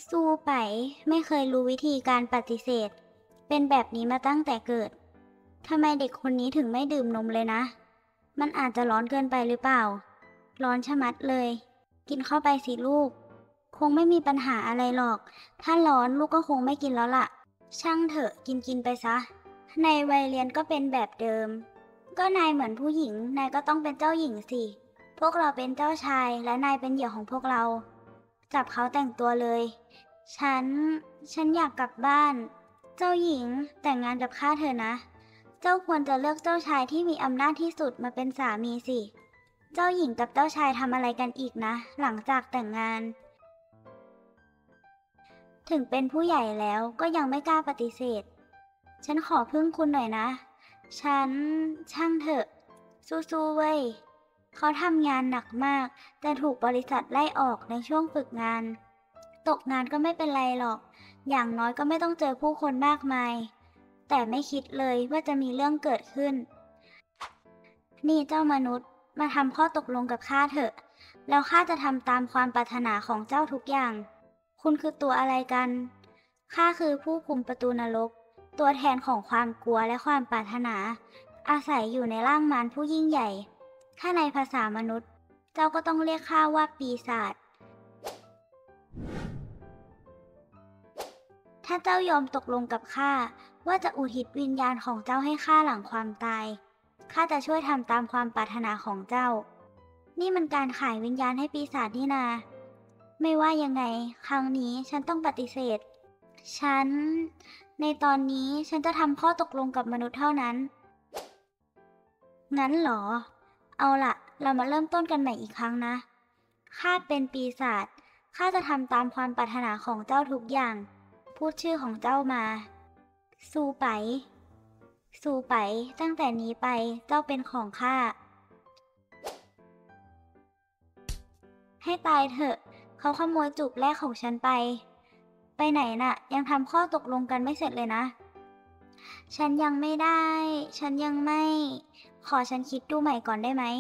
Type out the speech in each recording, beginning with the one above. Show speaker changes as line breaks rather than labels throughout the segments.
สู้ไปไม่เคยรู้วิธีการปฏิเสธเป็นแบบนี้มาตั้งแต่เกิดทำไมเด็กคนนี้ถึงไม่ดื่มนมเลยนะมันอาจจะร้อนเกินไปหรือเปล่าร้อนชะมัดเลยกินเข้าไปสิลูกคงไม่มีปัญหาอะไรหรอกถ้าร้อนลูกก็คงไม่กินแล้วล่ะช่างเถอะกินไปซะในวัยเรียนก็เป็นแบบเดิมก็นายเหมือนผู้หญิงนายก็ต้องเป็นเจ้าหญิงสิพวกเราเป็นเจ้าชายและนายเป็นเหยื่อของพวกเราจับเขาแต่งตัวเลย ฉัน ฉันอยากกลับบ้าน เจ้าหญิงแต่งงานกับข้าเถอะนะ เจ้าควรจะเลือกเจ้าชายที่มีอำนาจที่สุดมาเป็นสามีสิ เจ้าหญิงกับเจ้าชายทำอะไรกันอีกนะหลังจากแต่งงาน ถึงเป็นผู้ใหญ่แล้วก็ยังไม่กล้าปฏิเสธ ฉันขอพึ่งคุณหน่อยนะ ฉันช่างเถอะ สู้ๆเว้ย เขาทำงานหนักมากแต่ถูกบริษัทไล่ออกในช่วงฝึกงาน ตกงานก็ไม่เป็นไรหรอก อย่างน้อยก็ไม่ต้องเจอผู้คนมากมาย แต่ไม่คิดเลยว่าจะมีเรื่องเกิดขึ้น นี่เจ้ามนุษย์มาทำข้อตกลงกับข้าเถอะ แล้วข้าจะทำตามความปรารถนาของเจ้าทุกอย่าง คุณคือตัวอะไรกัน ข้าคือผู้คุมประตูนรก ตัวแทนของความกลัวและความปรารถนา อาศัยอยู่ในร่างมารผู้ยิ่งใหญ่ ถ้าในภาษามนุษย์ เจ้าก็ต้องเรียกข้าว่าปีศาจ ถ้าเจ้ายอมตกลงกับข้าว่าจะอุทิศวิญญาณของเจ้าให้ข้าหลังความตาย ข้าจะช่วยทำตามความปรารถนาของเจ้า นี่มันการขายวิญญาณให้ปีศาจนี่นา ไม่ว่ายังไงครั้งนี้ฉันต้องปฏิเสธ ฉัน ในตอนนี้ฉันจะทำข้อตกลงกับมนุษย์เท่านั้น งั้นเหรอ เอาล่ะ เรามาเริ่มต้นกันใหม่อีกครั้งนะ ข้าเป็นปีศาจ ข้าจะทำตามความปรารถนาของเจ้าทุกอย่าง พูดชื่อของเจ้ามา ซูไป ซูไป ตั้งแต่นี้ไปเจ้าเป็นของข้า ให้ตายเถอะ เขาขโมยจูบแรกของฉันไป ไปไหนน่ะ ยังทำข้อตกลงกันไม่เสร็จเลยนะ ฉันยังไม่ได้ ฉันยังไม่ ขอฉันคิดดูใหม่ก่อนได้ไหม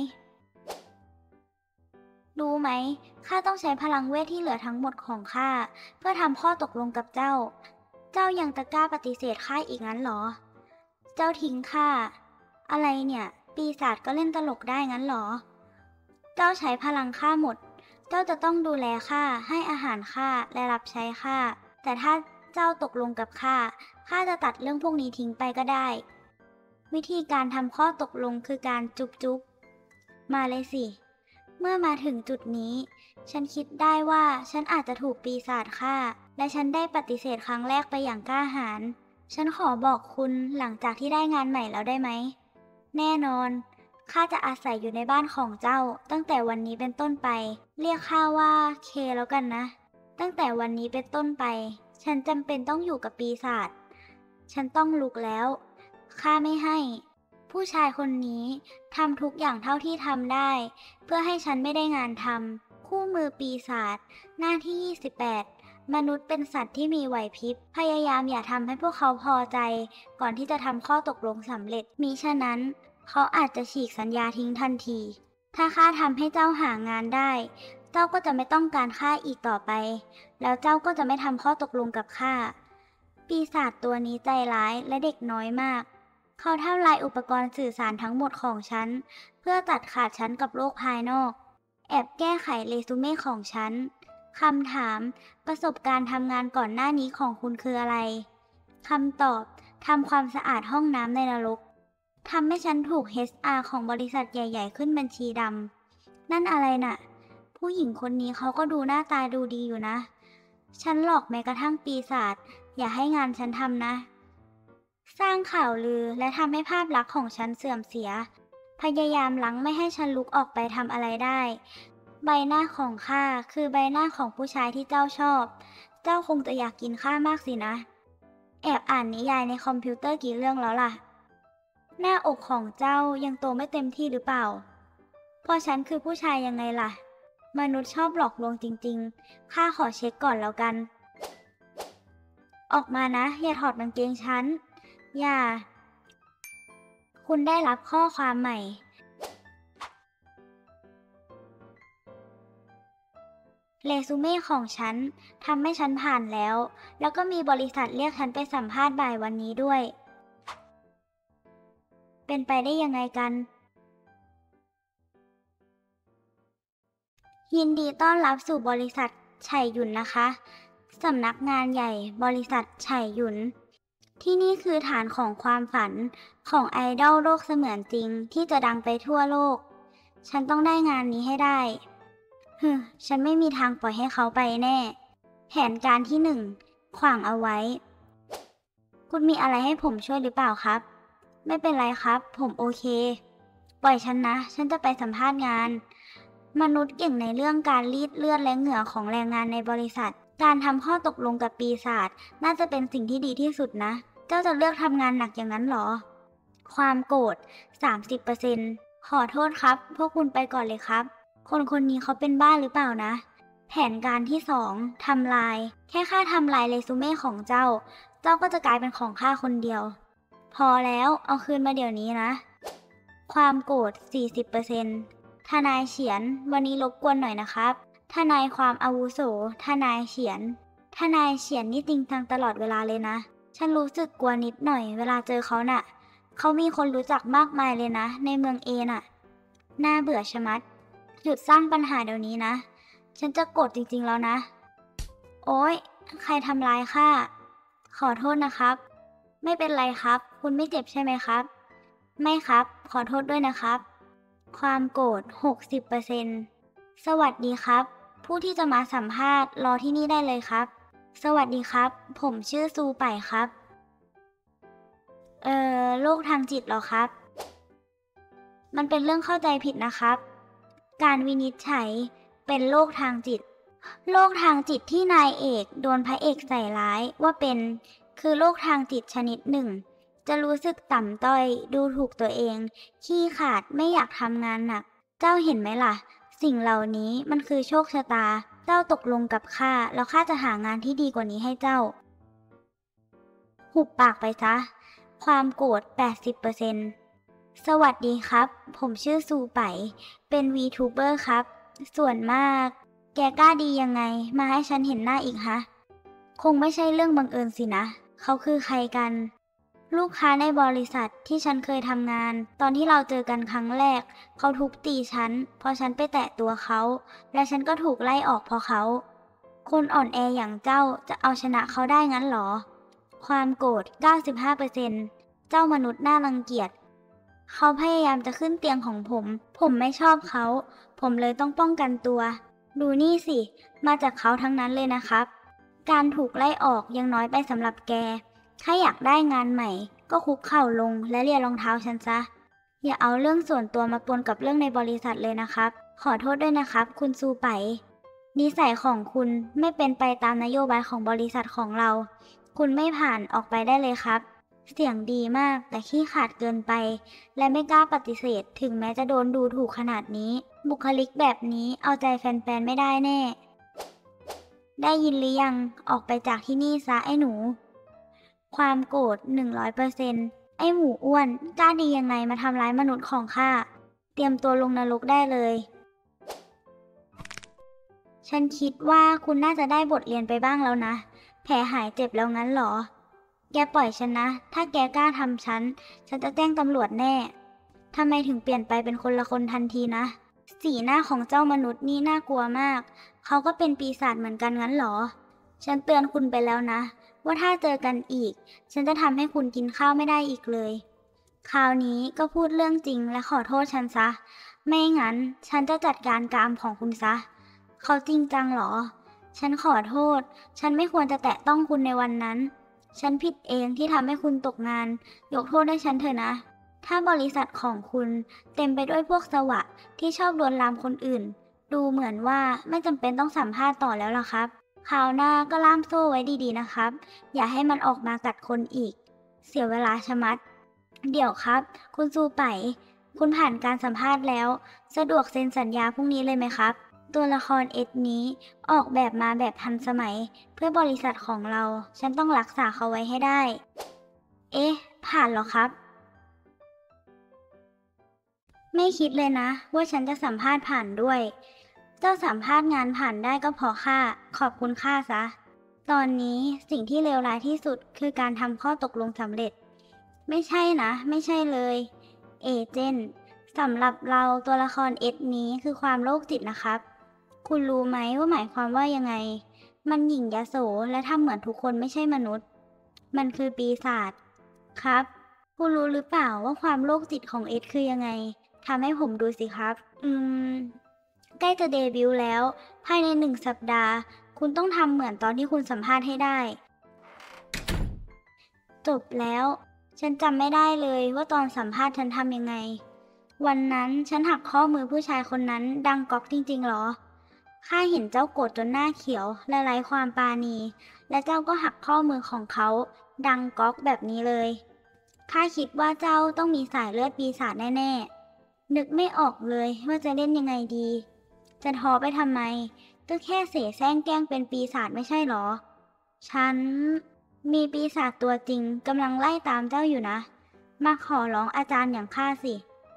รู้ไหม ข้าต้องใช้พลังเวทที่เหลือทั้งหมดของข้าเพื่อทำข้อตกลงกับเจ้า เจ้ายังจะกล้าปฏิเสธข้าอีกงั้นเหรอ เจ้าทิ้งข้า อะไรเนี่ย ปีศาจก็เล่นตลกได้งั้นเหรอ เจ้าใช้พลังข้าหมด เจ้าจะต้องดูแลข้า ให้อาหารข้า และรับใช้ข้า แต่ถ้าเจ้าตกลงกับข้า ข้าจะตัดเรื่องพวกนี้ทิ้งไปก็ได้ วิธีการทำข้อตกลงคือการจุบจุบมาเลยสิ เมื่อมาถึงจุดนี้ ฉันคิดได้ว่าฉันอาจจะถูกปีศาจฆ่า และฉันได้ปฏิเสธครั้งแรกไปอย่างกล้าหาญ ฉันขอบอกคุณหลังจากที่ได้งานใหม่แล้วได้ไหม แน่นอน ข้าจะอาศัยอยู่ในบ้านของเจ้าตั้งแต่วันนี้เป็นต้นไป เรียกข้าว่าเคแล้วกันนะ ตั้งแต่วันนี้เป็นต้นไป ฉันจำเป็นต้องอยู่กับปีศาจ ฉันต้องลุกแล้ว ข้าไม่ให้ ผู้ชายคนนี้ทำทุกอย่างเท่าที่ทำได้ เพื่อให้ฉันไม่ได้งานทำ คู่มือปีศาจ หน้าที่ 28 มนุษย์เป็นสัตว์ที่มีไหวพริบ พยายามอย่าทำให้พวกเขาพอใจ ก่อนที่จะทำข้อตกลงสำเร็จ มิฉะนั้น เขาอาจจะฉีกสัญญาทิ้งทันที ถ้าข้าทำให้เจ้าหางานได้ เจ้าก็จะไม่ต้องการข้าอีกต่อไป แล้วเจ้าก็จะไม่ทำข้อตกลงกับข้า ปีศาจตัวนี้ใจร้ายและเด็กน้อยมาก เขาทำลายอุปกรณ์สื่อสารทั้งหมดของฉัน เพื่อตัดขาดฉันกับโลกภายนอก แอบแก้ไขเรซูเม่ของฉัน คำถาม ประสบการณ์ทำงานก่อนหน้านี้ของคุณคืออะไร คำตอบ ทำความสะอาดห้องน้ำในนรก ทำให้ฉันถูก HR ของบริษัทใหญ่ๆขึ้นบัญชีดำ นั่นอะไรน่ะ ผู้หญิงคนนี้เขาก็ดูหน้าตาดูดีอยู่นะ ฉันหลอกแม้กระทั่งปีศาจ อย่าให้งานฉันทำนะ สร้างข่าวลือและทำให้ภาพลักษณ์ของฉันเสื่อมเสีย พยายามลังไม่ให้ฉันลุกออกไปทำอะไรได้ ใบหน้าของข้าคือใบหน้าของผู้ชายที่เจ้าชอบ เจ้าคงจะอยากกินข้ามากสินะ แอบอ่านนิยายในคอมพิวเตอร์กี่เรื่องแล้วล่ะ หน้าอกของเจ้ายังโตไม่เต็มที่หรือเปล่า เพราะฉันคือผู้ชายยังไงล่ะ มนุษย์ชอบหลอกลวงจริงๆ ข้าขอเช็คก่อนแล้วกัน ออกมานะ อย่าถอดกางเกงฉัน อย่า คุณได้รับข้อความใหม่เรซูเม่ของฉันทำให้ฉันผ่านแล้ว แล้วก็มีบริษัทเรียกฉันไปสัมภาษณ์บ่ายวันนี้ด้วย เป็นไปได้ยังไงกัน ยินดีต้อนรับสู่บริษัทไฉหยุนนะคะ สำนักงานใหญ่บริษัทไฉหยุน ที่นี่คือฐานของความฝันของไอดอลโลกเสมือนจริงที่จะดังไปทั่วโลก ฉันต้องได้งานนี้ให้ได้ ฉันไม่มีทางปล่อยให้เขาไปแน่ แผนการที่หนึ่งขวางเอาไว้ คุณมีอะไรให้ผมช่วยหรือเปล่าครับ ไม่เป็นไรครับ ผมโอเค ปล่อยฉันนะ ฉันจะไปสัมภาษณ์งาน มนุษย์เก่งในเรื่องการรีดเลือดและเหงื่อของแรงงานในบริษัท การทำข้อตกลงกับปีศาจน่าจะเป็นสิ่งที่ดีที่สุดนะ เจ้าจะเลือกทำงานหนักอย่างนั้นหรอ ความโกรธ 30%ขอโทษครับ พวกคุณไปก่อนเลยครับ คนนี้เขาเป็นบ้าหรือเปล่านะ แผนการที่2ทำลาย แค่ข้าทำลายเรซูเม่ของเจ้า เจ้าก็จะกลายเป็นของข้าคนเดียว พอแล้วเอาคืนมาเดี๋ยวนี้นะ ความโกรธ 40%ทนายเฉียน วันนี้รบกวนหน่อยนะครับ ทนายความอาวุโส ทนายเฉียน ทนายเฉียนนี่จริงจังตลอดเวลาเลยนะ ฉันรู้สึกกลัวนิดหน่อยเวลาเจอเขาน่ะ เขามีคนรู้จักมากมายเลยนะ ในเมืองเอน่ะ น่าเบื่อชะมัด หยุดสร้างปัญหาเดี๋ยวนี้นะ ฉันจะโกรธจริงๆแล้วนะ โอ๊ย ใครทำร้ายข้า ขอโทษนะครับ ไม่เป็นไรครับ คุณไม่เจ็บใช่ไหมครับ ไม่ครับ ขอโทษด้วยนะครับ ความโกรธ 60%สวัสดีครับ ผู้ที่จะมาสัมภาษณ์รอที่นี่ได้เลยครับ สวัสดีครับ ผมชื่อซูไปครับ โรคทางจิตเหรอครับ มันเป็นเรื่องเข้าใจผิดนะครับ การวินิจฉัยเป็นโรคทางจิต โรคทางจิตที่นายเอกโดนพระเอกใส่ร้ายว่าเป็น คือโรคทางจิตชนิดหนึ่ง จะรู้สึกต่ำต้อย ดูถูกตัวเอง ขี้ขลาดไม่อยากทำงานหนัก เจ้าเห็นไหมล่ะ สิ่งเหล่านี้มันคือโชคชะตา เจ้าตกลงกับข้าแล้วข้าจะหางานที่ดีกว่านี้ให้เจ้า หุบปากไปซะ ความโกรธ 80%สวัสดีครับ ผมชื่อซูไป เป็น VTuber ครับ ส่วนมาก แกกล้าดียังไง มาให้ฉันเห็นหน้าอีกฮะ คงไม่ใช่เรื่องบังเอิญสินะ เขาคือใครกัน ลูกค้าในบริษัทที่ฉันเคยทำงาน ตอนที่เราเจอกันครั้งแรก เขาทุบตีฉัน เพราะฉันไปแตะตัวเขา และฉันก็ถูกไล่ออกเพราะเขา คนอ่อนแออย่างเจ้าจะเอาชนะเขาได้งั้นหรอ ความโกรธ 95%เจ้ามนุษย์น่ารังเกียจ เขาพยายามจะขึ้นเตียงของผม ผมไม่ชอบเขา ผมเลยต้องป้องกันตัว ดูนี่สิ มาจากเขาทั้งนั้นเลยนะครับ การถูกไล่ออกยังน้อยไปสำหรับแก ถ้าอยากได้งานใหม่ ก็คุกเข่าลงและเลียรองเท้าฉันซะ อย่าเอาเรื่องส่วนตัวมาปนกับเรื่องในบริษัทเลยนะครับ ขอโทษด้วยนะครับ คุณซูไป นิสัยของคุณไม่เป็นไปตามนโยบายของบริษัทของเรา คุณไม่ผ่านออกไปได้เลยครับ เสียงดีมากแต่ขี้ขลาดเกินไป และไม่กล้าปฏิเสธถึงแม้จะโดนดูถูกขนาดนี้ บุคลิกแบบนี้เอาใจแฟนๆไม่ได้แน่ ได้ยินหรือยัง ออกไปจากที่นี่ซะไอ้หนู ความโกรธ 100%ไอ้หมูอ้วน กล้าดียังไงมาทำร้ายมนุษย์ของข้า เตรียมตัวลงนรกได้เลย ฉันคิดว่าคุณน่าจะได้บทเรียนไปบ้างแล้วนะ แผลหายเจ็บแล้วงั้นหรอ แกปล่อยฉันนะ ถ้าแกกล้าทำฉันจะแจ้งตำรวจแน่ ทำไมถึงเปลี่ยนไปเป็นคนละคนทันทีนะ สีหน้าของเจ้ามนุษย์นี่น่ากลัวมาก เขาก็เป็นปีศาจเหมือนกันงั้นหรอ ฉันเตือนคุณไปแล้วนะ ว่าถ้าเจอกันอีก ฉันจะทำให้คุณกินข้าวไม่ได้อีกเลย คราวนี้ก็พูดเรื่องจริงและขอโทษฉันซะ ไม่งั้นฉันจะจัดการกรรมของคุณซะ เขาจริงจังเหรอ ฉันขอโทษ ฉันไม่ควรจะแตะต้องคุณในวันนั้น ฉันผิดเองที่ทำให้คุณตกงาน ยกโทษให้ฉันเถอะนะ ถ้าบริษัทของคุณเต็มไปด้วยพวกสวะที่ชอบลวนลามคนอื่น ดูเหมือนว่าไม่จำเป็นต้องสัมภาษณ์ต่อแล้วล่ะครับ คราวหน้าก็ล่ามโซ่ไว้ดีๆนะครับ อย่าให้มันออกมากัดคนอีก เสียเวลาชะมัด เดี๋ยวครับ คุณซูไป คุณผ่านการสัมภาษณ์แล้ว สะดวกเซ็นสัญญาพรุ่งนี้เลยไหมครับ ตัวละครเอ็ดนี้ออกแบบมาแบบทันสมัย เพื่อบริษัทของเรา ฉันต้องรักษาเขาไว้ให้ได้ เอ๊ะ ผ่านเหรอครับ ไม่คิดเลยนะว่าฉันจะสัมภาษณ์ผ่านด้วยเจ้าสัมภาษณ์งานผ่านได้ก็เพราะข้าขอบคุณข้าซะตอนนี้สิ่งที่เลวร้ายที่สุดคือการทำข้อตกลงสำเร็จไม่ใช่นะไม่ใช่เลยเอเจนต์สำหรับเราตัวละครเอสนี้คือความโรคจิตนะครับคุณรู้ไหมว่าหมายความว่ายังไงมันหยิ่งยโสและทำเหมือนทุกคนไม่ใช่มนุษย์มันคือปีศาจครับคุณรู้หรือเปล่าว่าความโรคจิตของเอสคือยังไงทำให้ผมดูสิครับม ใกล้จะเดบิวต์แล้วภายใน1 สัปดาห์คุณต้องทำเหมือนตอนที่คุณสัมภาษณ์ให้ได้จบแล้วฉันจำไม่ได้เลยว่าตอนสัมภาษณ์ฉันทำยังไงวันนั้นฉันหักข้อมือผู้ชายคนนั้นดังก๊อกจริงๆหรอข้าเห็นเจ้าโกรธจนหน้าเขียวและไร้ความปราณีและเจ้าก็หักข้อมือของเขาดังก๊อกแบบนี้เลยข้าคิดว่าเจ้าต้องมีสายเลือดปีศาจแน่ๆนึกไม่ออกเลยว่าจะเล่นยังไงดี จะท้อไปทำไมก็แค่เสแสร้งแกล้งเป็นปีศาจไม่ใช่หรอ ฉันมีปีศาจตัวจริงกำลังไล่ตามเจ้าอยู่นะ มาขอร้องอาจารย์อย่างข้าสิ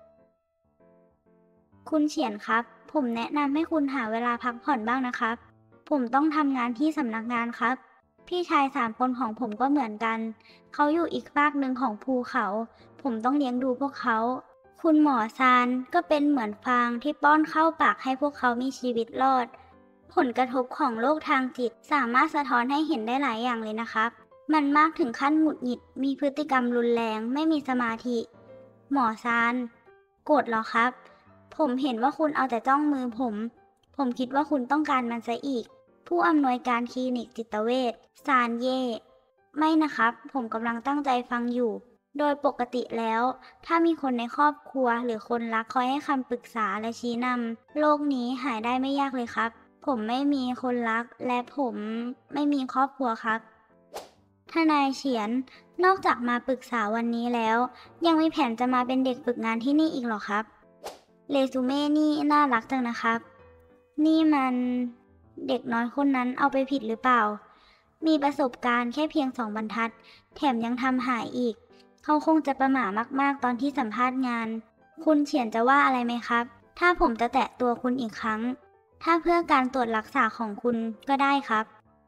คุณเฉียนครับ ผมแนะนำให้คุณหาเวลาพักผ่อนบ้างนะครับ ผมต้องทำงานที่สำนักงานครับ พี่ชาย3 คนของผมก็เหมือนกัน เขาอยู่อีกฟากหนึ่งของภูเขา ผมต้องเลี้ยงดูพวกเขา คุณหมอซานก็เป็นเหมือนฟางที่ป้อนเข้าปากให้พวกเขามีชีวิตรอด ผลกระทบของโรคทางจิตสามารถสะท้อนให้เห็นได้หลายอย่างเลยนะครับ มันมากถึงขั้นหงุดหงิด มีพฤติกรรมรุนแรง ไม่มีสมาธิ หมอซานโกรธเหรอครับ ผมเห็นว่าคุณเอาแต่จ้องมือผมคิดว่าคุณต้องการมันซะอีก ผู้อำนวยการคลินิกจิตเวชซานเย่ไม่นะครับ ผมกำลังตั้งใจฟังอยู่ โดยปกติแล้ว ถ้ามีคนในครอบครัวหรือคนรักคอยให้คำปรึกษาและชี้นำโรคนี้หายได้ไม่ยากเลยครับ ผมไม่มีคนรักและผมไม่มีครอบครัวครับทนายเฉียน นอกจากมาปรึกษาวันนี้แล้ว ยังมีแผนจะมาเป็นเด็กฝึกงานที่นี่อีกเหรอครับ เรซูเม่นี่น่ารักจังนะครับ นี่มันเด็กน้อยคนนั้นเอาไปผิดหรือเปล่า มีประสบการณ์แค่เพียง2 บรรทัด แถมยังทำหายอีก เขาคงจะประหม่ามากๆตอนที่สัมภาษณ์งาน คุณเฉียนจะว่าอะไรไหมครับ ถ้าผมจะแตะตัวคุณอีกครั้ง ถ้าเพื่อการตรวจรักษาของคุณก็ได้ครับ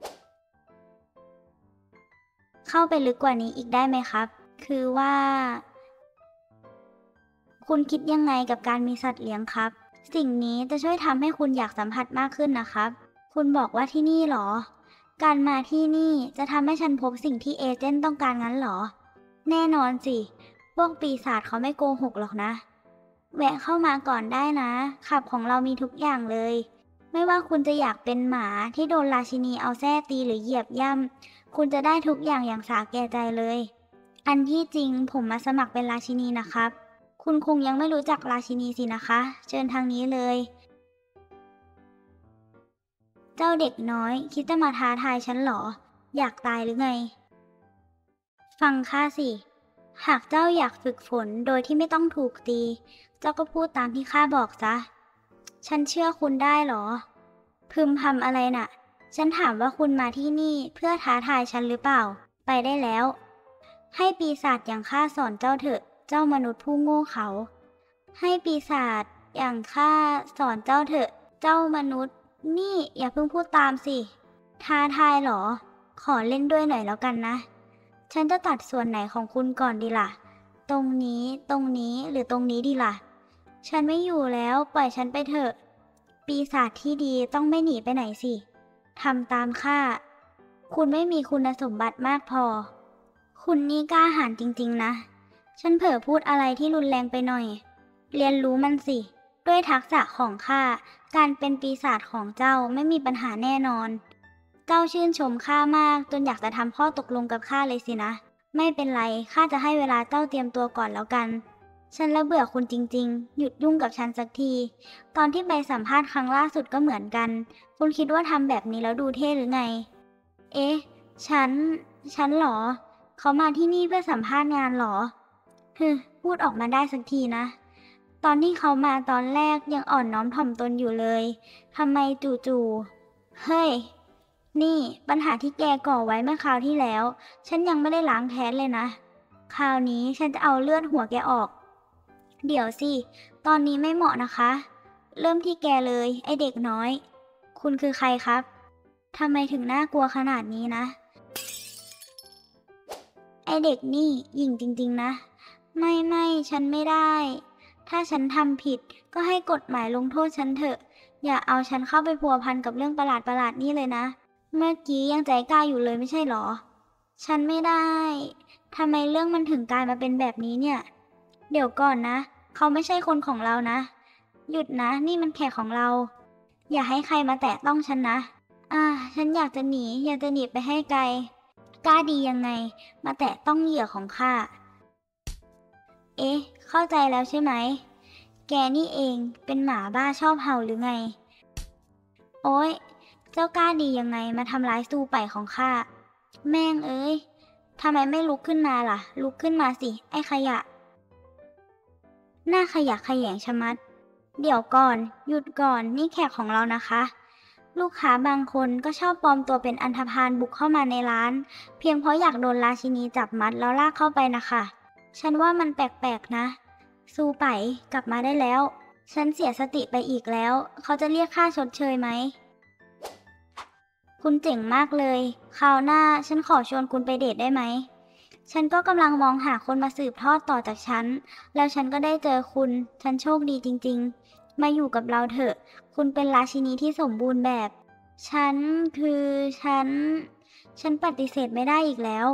เข้าไปลึกกว่านี้อีกได้ไหมครับ คือว่า คุณคิดยังไงกับการมีสัตว์เลี้ยงครับ สิ่งนี้จะช่วยทำให้คุณอยากสัมผัสมากขึ้นนะครับ คุณบอกว่าที่นี่หรอ การมาที่นี่จะทำให้ฉันพบสิ่งที่เอเจนต์ต้องการงั้นหรอ แน่นอนสิ พวกปีศาจเขาไม่โกหกหรอกนะ แวะเข้ามาก่อนได้นะขับของเรามีทุกอย่างเลย ไม่ว่าคุณจะอยากเป็นหมาที่โดนราชินีเอาแส้ตีหรือเหยียบย่ำ คุณจะได้ทุกอย่างอย่างสาแก่ใจเลย อันที่จริงผมมาสมัครเป็นราชินีนะครับ คุณคงยังไม่รู้จักราชินีสินะคะ เชิญทางนี้เลย เจ้าเด็กน้อยคิดจะมาท้าทายฉันเหรอ อยากตายหรือไง ฟังข้าสิ หากเจ้าอยากฝึกฝนโดยที่ไม่ต้องถูกตี เจ้าก็พูดตามที่ข้าบอกซะ ฉันเชื่อคุณได้เหรอ พึมพำอะไรน่ะ ฉันถามว่าคุณมาที่นี่เพื่อท้าทายฉันหรือเปล่า ไปได้แล้ว ให้ปีศาจอย่างข้าสอนเจ้าเถอะ เจ้ามนุษย์ผู้โง่เขลา ให้ปีศาจอย่างข้าสอนเจ้าเถอะ เจ้ามนุษย์ นี่อย่าเพิ่งพูดตามสิ ท้าทายเหรอ ขอเล่นด้วยหน่อยแล้วกันนะ ฉันจะตัดส่วนไหนของคุณก่อนดีล่ะ ตรงนี้ ตรงนี้ หรือตรงนี้ดีล่ะ ฉันไม่อยู่แล้ว ปล่อยฉันไปเถอะ ปีศาจที่ดีต้องไม่หนีไปไหนสิ ทำตามข้า คุณไม่มีคุณสมบัติมากพอ คุณนี่กล้าหาญจริงๆนะ ฉันเผลอพูดอะไรที่รุนแรงไปหน่อย เรียนรู้มันสิ ด้วยทักษะของข้า การเป็นปีศาจของเจ้าไม่มีปัญหาแน่นอน เจ้าชื่นชมข้ามากจนอยากจะทำข้อตกลงกับข้าเลยสินะ ไม่เป็นไร ข้าจะให้เวลาเจ้าเตรียมตัวก่อนแล้วกัน ฉันละเบื่อคุณจริงๆ หยุดยุ่งกับฉันสักที ตอนที่ไปสัมภาษณ์ครั้งล่าสุดก็เหมือนกัน คุณคิดว่าทำแบบนี้แล้วดูเท่หรือไง เอ๊ะ ฉันเหรอ เขามาที่นี่เพื่อสัมภาษณ์งานเหรอพูดออกมาได้สักทีนะ ตอนที่เขามาตอนแรกยังอ่อนน้อมถ่อมตนอยู่เลย ทำไมจู่ๆ เฮ้ย นี่ปัญหาที่แกก่อไว้เมื่อคราวที่แล้ว ฉันยังไม่ได้ล้างแค้นเลยนะ คราวนี้ฉันจะเอาเลือดหัวแกออก เดี๋ยวสิ ตอนนี้ไม่เหมาะนะคะเริ่มที่แกเลยไอเด็กน้อยคุณคือใครครับทำไมถึงน่ากลัวขนาดนี้นะไอเด็กนี่หยิ่งจริงๆนะไม่ฉันไม่ได้ถ้าฉันทำผิดก็ให้กฎหมายลงโทษฉันเถอะอย่าเอาฉันเข้าไปพัวพันกับเรื่องประหลาดนี่เลยนะเมื่อกี้ยังใจกล้าอยู่เลยไม่ใช่หรอฉันไม่ได้ทำไมเรื่องมันถึงกลายมาเป็นแบบนี้เนี่ยเดี๋ยวก่อนนะเขาไม่ใช่คนของเรานะหยุดนะนี่มันแขกของเราอย่าให้ใครมาแตะต้องฉันนะฉันอยากจะหนีไปให้ไกลกล้าดียังไงมาแตะต้องเหยื่อของข้าเอ๊ะเข้าใจแล้วใช่ไหมแกนี่เองเป็นหมาบ้าชอบเห่าหรือไงโอ๊ยเจ้ากล้าดียังไงมาทำร้ายซูไปของข้าแม่งเอ้ยทำไมไม่ลุกขึ้นมาล่ะลุกขึ้นมาสิไอ้ขยะหน้าขยะแขยงชะมัดเดี๋ยวก่อนหยุดก่อนนี่แขกของเรานะคะลูกค้าบางคนก็ชอบปลอมตัวเป็นอันธพาลบุกเข้ามาในร้านเพียงเพราะอยากโดนราชินีจับมัดแล้วลากเข้าไปนะคะฉันว่ามันแปลกๆนะซูไปกลับมาได้แล้วฉันเสียสติไปอีกแล้วเขาจะเรียกค่าชดเชยไหมคุณเจ๋งมากเลยคราวหน้าฉันขอชวนคุณไปเดทได้ไหมฉันก็กำลังมองหาคนมาสืบทอดต่อจากฉันแล้วฉันก็ได้เจอคุณฉันโชคดีจริงๆมาอยู่กับเราเถอะคุณเป็นราชินีที่สมบูรณ์แบบฉันคือฉันปฏิเสธไม่ได้อีกแล้ว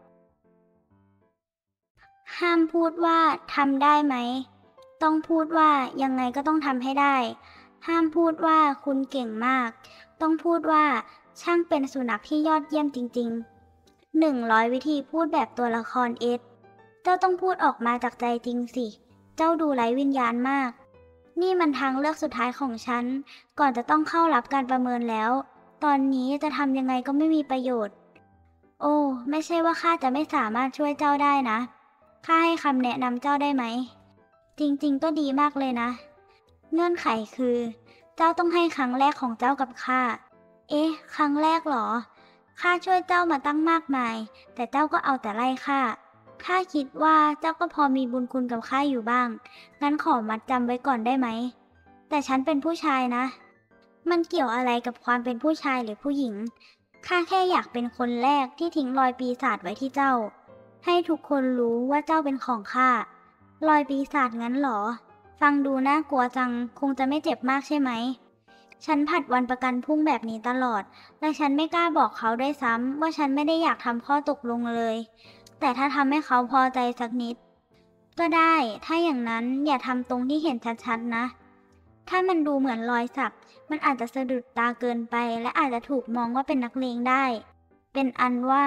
ห้ามพูดว่าทำได้ไหมต้องพูดว่ายังไงก็ต้องทำให้ได้ห้ามพูดว่าคุณเก่งมากต้องพูดว่าช่างเป็นสุนัขที่ยอดเยี่ยมจริงๆ100วิธีพูดแบบตัวละครเอสเจ้าต้องพูดออกมาจากใจจริงสิเจ้าดูไร้วิญญาณมากนี่มันทางเลือกสุดท้ายของฉันก่อนจะต้องเข้ารับการประเมินแล้วตอนนี้จะทำยังไงก็ไม่มีประโยชน์โอ้ไม่ใช่ว่าข้าจะไม่สามารถช่วยเจ้าได้นะข้าให้คำแนะนำเจ้าได้ไหมจริงๆก็ดีมากเลยนะเงื่อนไขคือเจ้าต้องให้ครั้งแรกของเจ้ากับข้าเอ๊ะครั้งแรกเหรอข้าช่วยเจ้ามาตั้งมากมายแต่เจ้าก็เอาแต่ไล่ข้าคิดว่าเจ้าก็พอมีบุญคุณกับข้าอยู่บ้างงั้นขอมัดจำไว้ก่อนได้ไหมแต่ฉันเป็นผู้ชายนะมันเกี่ยวอะไรกับความเป็นผู้ชายหรือผู้หญิงข้าแค่อยากเป็นคนแรกที่ทิ้งรอยปีศาจไว้ที่เจ้าให้ทุกคนรู้ว่าเจ้าเป็นของข้ารอยปีศาจงั้นเหรอฟังดูน่ากลัวจังคงจะไม่เจ็บมากใช่ไหมฉันผัดวันประกันพรุ่งแบบนี้ตลอดและฉันไม่กล้าบอกเขาด้วยซ้ำว่าฉันไม่ได้อยากทำข้อตกลงเลยแต่ถ้าทำให้เขาพอใจสักนิดก็ได้ถ้าอย่างนั้นอย่าทำตรงที่เห็นชัดๆนะถ้ามันดูเหมือนรอยสักมันอาจจะสะดุดตาเกินไปและอาจจะถูกมองว่าเป็นนักเลงได้เป็นอันว่า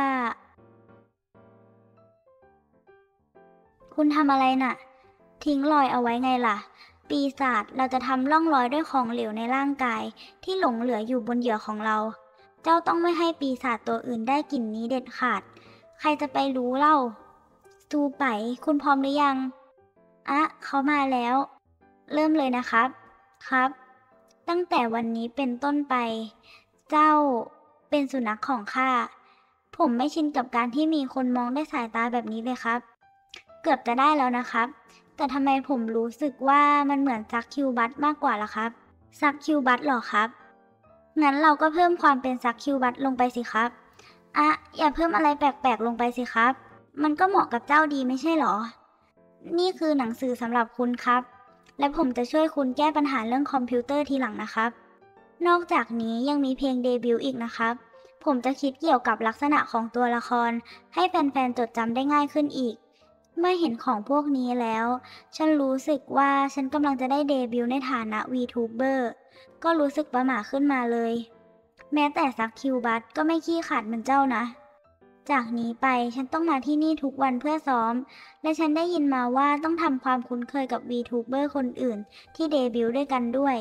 คุณทำอะไรน่ะทิ้งรอยเอาไว้ไงล่ะปีศาจเราจะทำร่องรอยด้วยของเหลวในร่างกายที่หลงเหลืออยู่บนเหยื่อของเราเจ้าต้องไม่ให้ปีศาจตัวอื่นได้กลิ่นนี้เด็ดขาดใครจะไปรู้เล่าซูไปคุณพร้อมหรือยังเขามาแล้วเริ่มเลยนะครับครับตั้งแต่วันนี้เป็นต้นไปเจ้าเป็นสุนัขของข้าผมไม่ชินกับการที่มีคนมองด้วยสายตาแบบนี้เลยครับเกือบจะได้แล้วนะครับแต่ทำไมผมรู้สึกว่ามันเหมือนซักคิวบัตมากกว่าล่ะครับซักคิวบัตหรอครับงั้นเราก็เพิ่มความเป็นซักคิวบัตลงไปสิครับอย่าเพิ่มอะไรแปลกๆลงไปสิครับมันก็เหมาะกับเจ้าดีไม่ใช่หรอนี่คือหนังสือสำหรับคุณครับและผมจะช่วยคุณแก้ปัญหาเรื่องคอมพิวเตอร์ทีหลังนะครับนอกจากนี้ยังมีเพลงเดบิวต์อีกนะครับผมจะคิดเกี่ยวกับลักษณะของตัวละครให้แฟนๆจดจำได้ง่ายขึ้นอีกเมื่อเห็นของพวกนี้แล้วฉันรู้สึกว่าฉันกำลังจะได้เดบิวต์ในฐานะ VTuber ก็รู้สึกประหม่าขึ้นมาเลยแม้แต่ซักคิวบัตก็ไม่ขี้ขลาดเหมือนเจ้านะจากนี้ไปฉันต้องมาที่นี่ทุกวันเพื่อซ้อมและฉันได้ยินมาว่าต้องทำความคุ้นเคยกับ VTuber คนอื่นที่เดบิวต์ด้วยกันด้วย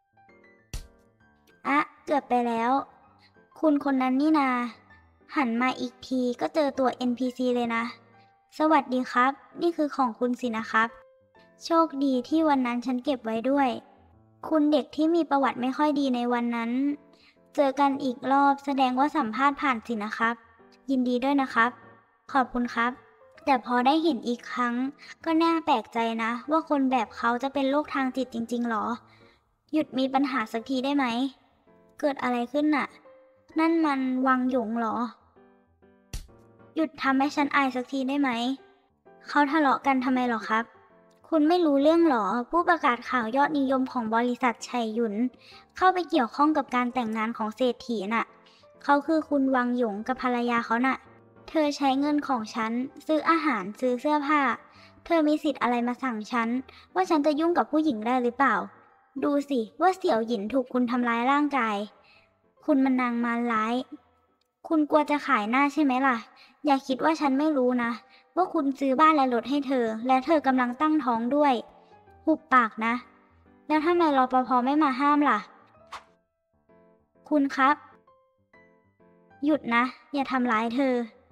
เกือบไปแล้วคุณคนนั้นนี่นาหันมาอีกทีก็เจอตัว NPC เลยนะสวัสดีครับนี่คือของคุณสินะครับโชคดีที่วันนั้นฉันเก็บไว้ด้วยคุณเด็กที่มีประวัติไม่ค่อยดีในวันนั้นเจอกันอีกรอบแสดงว่าสัมภาษณ์ผ่านสินะครับยินดีด้วยนะครับขอบคุณครับแต่พอได้เห็นอีกครั้งก็น่าแปลกใจนะว่าคนแบบเขาจะเป็นโรคทางจิตจริงๆหรอหยุดมีปัญหาสักทีได้ไหม เกิดอะไรขึ้นน่ะ นั่นมันวังหยงเหรอ หยุดทำให้ฉันอายสักทีได้ไหม เขาทะเลาะกันทำไมหรอครับ คุณไม่รู้เรื่องหรอ ผู้ประกาศข่าวยอดนิยมของบริษัทไฉหยุน เข้าไปเกี่ยวข้องกับการแต่งงานของเศรษฐีน่ะ เขาคือคุณวังหยงกับภรรยาเขาน่ะ เธอใช้เงินของฉันซื้ออาหารซื้อเสื้อผ้า เธอมีสิทธิ์อะไรมาสั่งฉันว่าฉันจะยุ่งกับผู้หญิงได้หรือเปล่า ดูสิว่าเสี่ยวหยินถูกคุณทำร้ายร่างกาย คุณมันนางมารร้าย คุณกลัวจะขายหน้าใช่ไหมล่ะ อย่าคิดว่าฉันไม่รู้นะ ว่าคุณซื้อบ้านและรถให้เธอ และเธอกำลังตั้งท้องด้วย หุบปากนะ แล้วทำไมรปภไม่มาห้ามล่ะ คุณครับ หยุดนะ อย่าทำร้ายเธอ